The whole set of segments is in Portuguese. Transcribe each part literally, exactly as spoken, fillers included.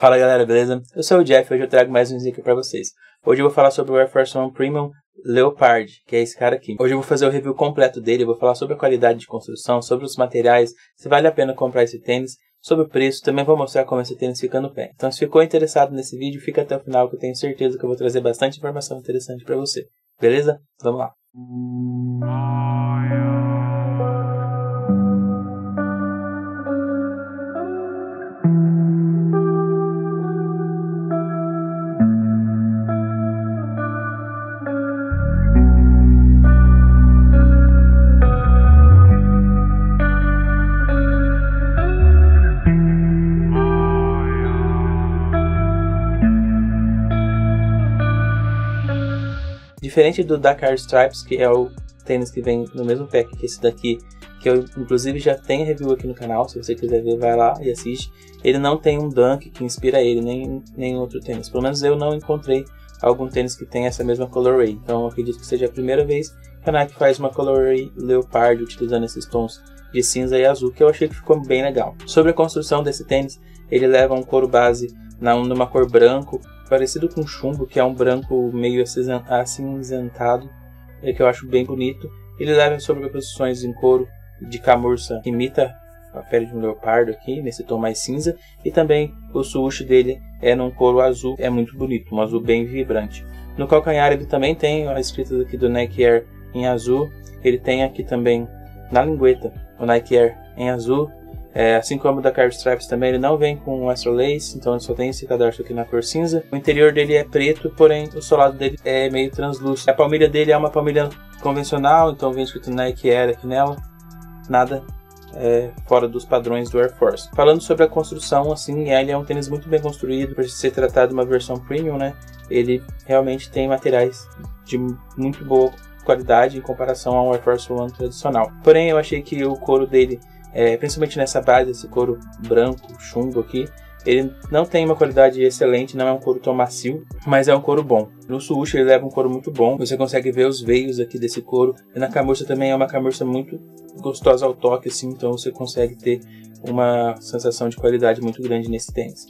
Fala galera, beleza? Eu sou o Jeff e hoje eu trago mais um vídeo aqui pra vocês. Hoje eu vou falar sobre o Air Force One Premium Leopard, que é esse cara aqui. Hoje eu vou fazer o review completo dele, eu vou falar sobre a qualidade de construção, sobre os materiais, se vale a pena comprar esse tênis, sobre o preço, também vou mostrar como esse tênis fica no pé. Então se ficou interessado nesse vídeo, fica até o final que eu tenho certeza que eu vou trazer bastante informação interessante pra você. Beleza? Vamos lá! Diferente do Dakar Stripes, que é o tênis que vem no mesmo pack que esse daqui, que eu inclusive já tenho review aqui no canal, se você quiser ver, vai lá e assiste. Ele não tem um dunk que inspira ele, nem nenhum outro tênis. Pelo menos eu não encontrei algum tênis que tenha essa mesma colorway. Então eu acredito que seja a primeira vez que a Nike faz uma colorway Leopard utilizando esses tons de cinza e azul, que eu achei que ficou bem legal. Sobre a construção desse tênis, ele leva um couro base numa cor branco, parecido com chumbo, que é um branco meio acinzentado, que eu acho bem bonito. Ele leva sobreposições em couro de camurça, que imita a pele de um leopardo aqui, nesse tom mais cinza. E também o swoosh dele é num couro azul, é muito bonito, um azul bem vibrante. No calcanhar ele também tem a escrita aqui do Nike Air em azul. Ele tem aqui também na lingueta o Nike Air em azul. É, assim como o Dakar Stripes também, ele não vem com extra lace, então ele só tem esse cadarço aqui na cor cinza. O interior dele é preto, porém o solado dele é meio translúcido. A palmilha dele é uma palmilha convencional, então vem escrito Nike Air aqui nela. Nada é, fora dos padrões do Air Force. Falando sobre a construção, assim, ele é um tênis muito bem construído, por ser tratado de uma versão premium, né? Ele realmente tem materiais de muito boa qualidade em comparação ao Air Force One tradicional. Porém, eu achei que o couro dele, É, principalmente nessa base, esse couro branco, chumbo aqui, ele não tem uma qualidade excelente, não é um couro tão macio, mas é um couro bom. No swoosh ele leva um couro muito bom, você consegue ver os veios aqui desse couro, e na camurça também é uma camurça muito gostosa ao toque, assim, então você consegue ter uma sensação de qualidade muito grande nesse tênis.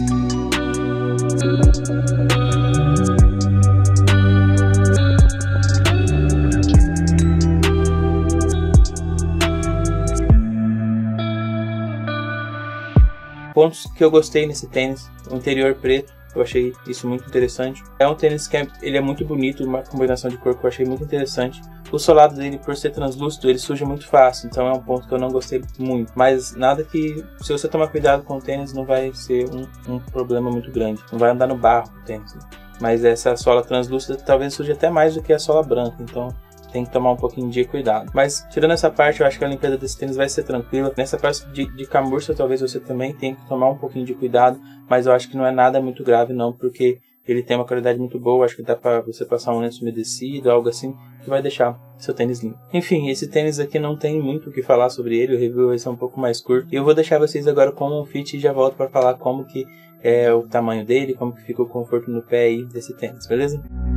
Pontos que eu gostei nesse tênis: o interior preto, eu achei isso muito interessante. É um tênis que é, ele é muito bonito, uma combinação de cor que eu achei muito interessante. O solado dele, por ser translúcido, ele suja muito fácil, então é um ponto que eu não gostei muito. Mas nada que, se você tomar cuidado com o tênis, não vai ser um, um problema muito grande. Não vai andar no barro o tênis. Mas essa sola translúcida talvez suje até mais do que a sola branca, então tem que tomar um pouquinho de cuidado. Mas tirando essa parte, eu acho que a limpeza desse tênis vai ser tranquila. Nessa parte de, de camurça, talvez você também tenha que tomar um pouquinho de cuidado, mas eu acho que não é nada muito grave não, porque ele tem uma qualidade muito boa. Acho que dá para você passar um lenço umedecido, algo assim, que vai deixar seu tênis limpo. Enfim, esse tênis aqui não tem muito o que falar sobre ele, o review vai ser um pouco mais curto. E eu vou deixar vocês agora com um fit e já volto para falar como que é o tamanho dele, como que fica o conforto no pé aí desse tênis, beleza?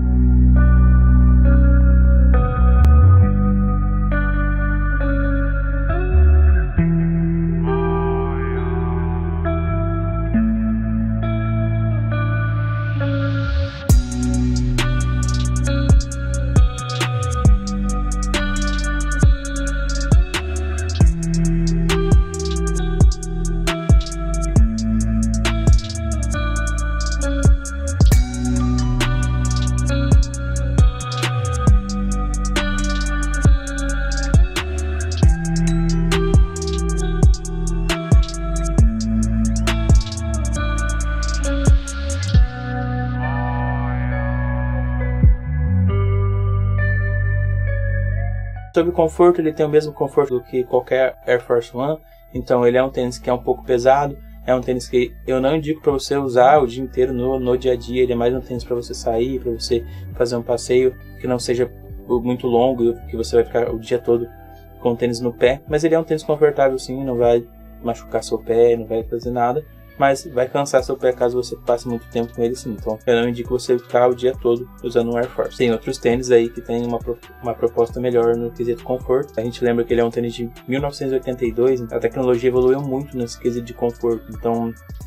Sobre o conforto, ele tem o mesmo conforto do que qualquer Air Force One, então ele é um tênis que é um pouco pesado, é um tênis que eu não indico para você usar o dia inteiro no, no dia a dia. Ele é mais um tênis para você sair, para você fazer um passeio que não seja muito longo, que você vai ficar o dia todo com o tênis no pé, mas ele é um tênis confortável sim, não vai machucar seu pé, não vai fazer nada. mas vai cansar seu pé caso você passe muito tempo com ele sim. Então eu não indico você ficar o dia todo usando um Air Force. Tem outros tênis aí que tem uma, uma proposta melhor no quesito conforto. A gente lembra que ele é um tênis de mil novecentos e oitenta e dois, a tecnologia evoluiu muito nesse quesito de conforto. Então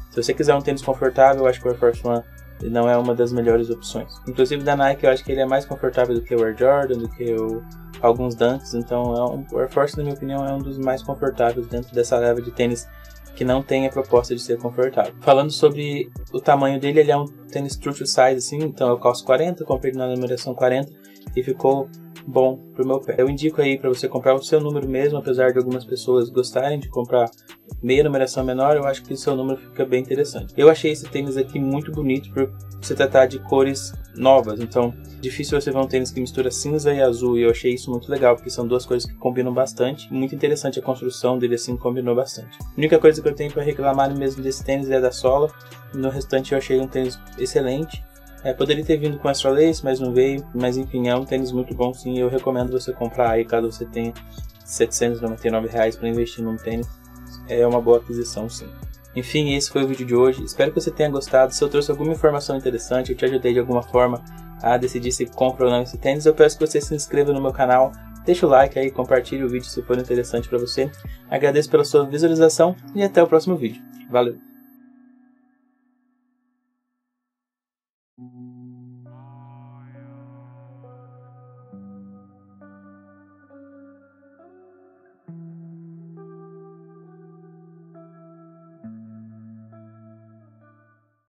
Se você quiser um tênis confortável, eu acho que o Air Force One não é uma das melhores opções. Inclusive da Nike, eu acho que ele é mais confortável do que o Air Jordan, do que o, alguns Dunks. Então é um, o Air Force, na minha opinião, é um dos mais confortáveis dentro dessa leva de tênis que não tem a proposta de ser confortável. Falando sobre o tamanho dele, ele é um tênis true to size, assim, então eu calço quarenta, comprei na numeração quarenta e ficou bom pro meu pé. Eu indico aí para você comprar o seu número mesmo, apesar de algumas pessoas gostarem de comprar meia numeração menor, eu acho que o seu número fica bem interessante. Eu achei esse tênis aqui muito bonito por se tratar de cores novas, então difícil você ver um tênis que mistura cinza e azul, e eu achei isso muito legal, porque são duas cores que combinam bastante. Muito interessante a construção dele, assim, combinou bastante. A única coisa que eu tenho para reclamar mesmo desse tênis é da sola, no restante eu achei um tênis excelente. É, poderia ter vindo com extra lace, mas não veio, mas enfim, é um tênis muito bom sim, eu recomendo você comprar aí caso você tenha setecentos e noventa e nove reais para investir num tênis, é uma boa aquisição sim. Enfim, esse foi o vídeo de hoje, espero que você tenha gostado. Se eu trouxe alguma informação interessante, eu te ajudei de alguma forma a decidir se compra ou não esse tênis, eu peço que você se inscreva no meu canal, deixa o like aí, compartilhe o vídeo se for interessante para você. Agradeço pela sua visualização e até o próximo vídeo. Valeu!